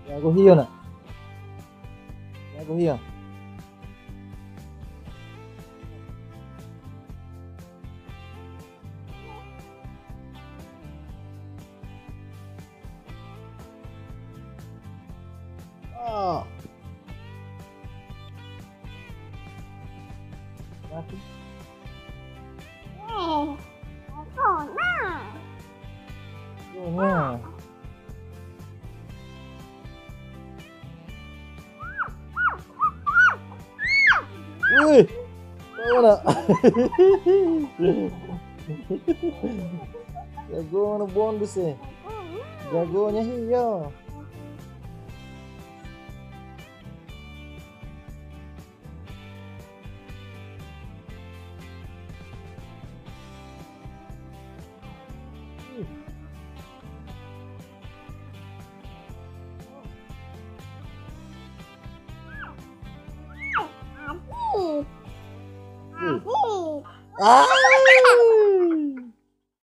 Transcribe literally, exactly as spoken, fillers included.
Jago hiyo nak. Jago hiyo. Ah. Mati. Eh, oh, nah. Nah. Wih, tahu nak? Jago mana bonus eh? Jagonya hiyo. Adik. Adik. Ah!